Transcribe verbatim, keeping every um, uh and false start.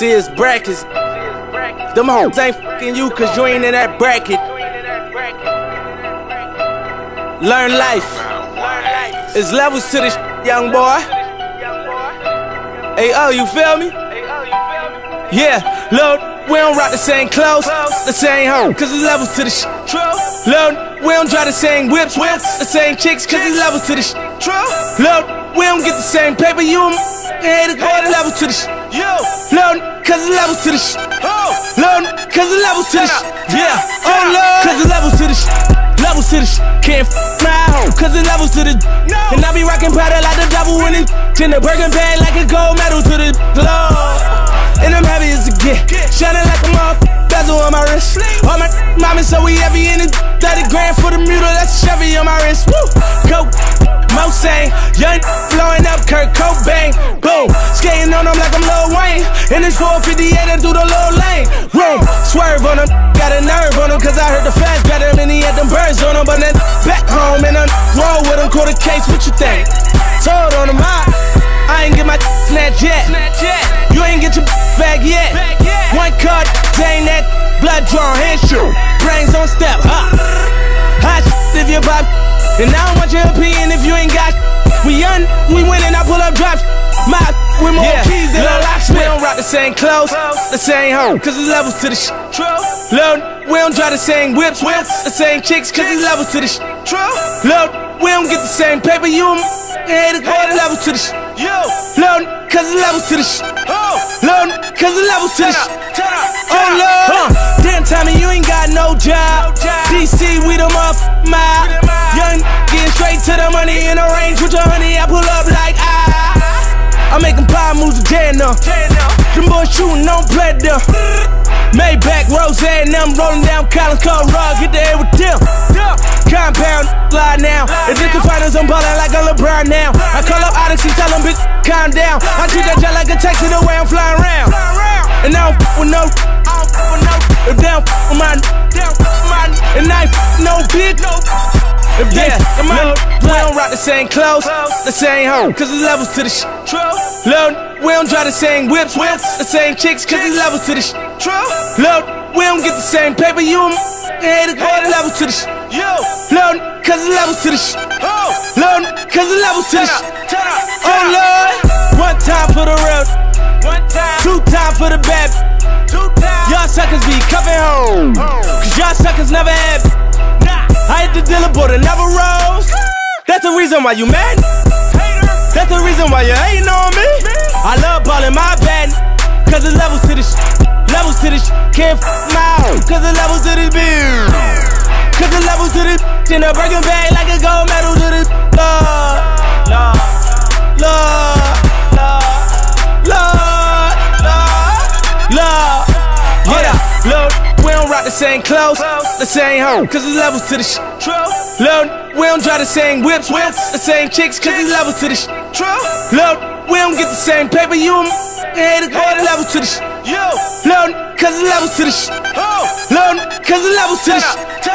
See, it's brackets. Them hoes ain't fucking you cause you ain't in that bracket. Learn life. It's levels to this young boy. Hey, oh, you feel me? Yeah, Lord, we don't rock the same clothes, the same hoe, cause it's levels to the sh. Lord, we don't drive the same whips, whips, the same chicks, cause it's levels to the sh. Lord, we don't get the same paper, you hate it, go to levels to the sh. Lord, cause it's levels to the sh. Lord, cause it's levels to the sh. Yeah, oh Lord, cause it's levels to the sh. Levels to the sh. Can't f my hoe, cause it's levels to the no. And I be rockin' powder like the devil when it in the Birkin bag like a gold medal to the Lord. And I'm happy as a get, shining like a motherfucker, bezel on my wrist. All my mommy so we heavy in it, thirty grand for the mule, that's a Chevy on my wrist. Woo, go, Mosang, young blowing up Kurt Cobain. Boom, skating on them like I'm Lil Wayne. And it's four fifty-eight and through the low lane. Room, swerve on them, got a nerve on them, cause I heard the fast better than he had them birds on him. But then back home and I roll with him, caught a case, what you think? Told on him, I, I ain't get my snatch yet. You ain't get your bag yet. One card, dang that blood drawn hand shoot. Brains on step, huh? Hot if you pop, and I don't want your opinion if you ain't got. We young, we winning, I pull up drops. My with more yeah. keys than a locksmith. We don't rock the same clothes, the same hoe, cause it's levels to the sh. Lord, we don't drive the same whips, whips, the same chicks, cause it's levels to the sh. Lord, we don't get the same paper, you hate it, go to levels to the sh. Lord, cause it's levels to the sh. Lord, cause it's levels to the sh. Oh Lord, huh. Damn Tommy, you ain't got no job. D C, we the muff mob. Young, getting straight to the money in the range with your honey. I pull up like ah. I'm making pie moves with J and M. Them boys shooting on play them. Maybach, Rose, and them rolling down Collins Cole Rug. Hit the head with them. Compound, fly now. If it's the finals, I'm ballin' like a LeBron now. I call up Odyssey, tell them bitch, calm down. I treat that jet like a taxi the way I'm flying around. And I don't f with no, if they don't f with my, and I ain't f no bitch. If they yeah, f my, we don't rock the same clothes, the same hoe, cause it's levels to the sh. Lord, we don't drive the same whips, whips, the same chicks, cause it's levels to the sh. Lord, we don't get the same paper, you hate it, go to levels to the sh. Lord, cause it's levels to the sh. Lord, cause it's levels to the sh. Oh Lord, one time for the real, two time for the bad. Y'all suckers be coming home, cause y'all suckers never had. I hit the dealer, but it never rose. That's the reason why you mad. That's the reason why you hating on me. I love ballin' my bad, cause it's levels to this, levels to this. Can't f my hoe, cause it's levels to this bill. Cause it's levels to this, in a Birkin bag like a gold medal to this. Lord, Lord, Lord, Lord, Lord, Lord. Yeah, Lord, we don't rock the same clothes, the same hoe, cause it's levels to the sh. Lord, we don't drive the same whips, whips, the same chicks, cause it's levels to the sh. Lord, we don't get the same paper, you hate it, go to levels to the sh. Lord, cause it's levels to the sh. Lord, cause it's levels to the sh.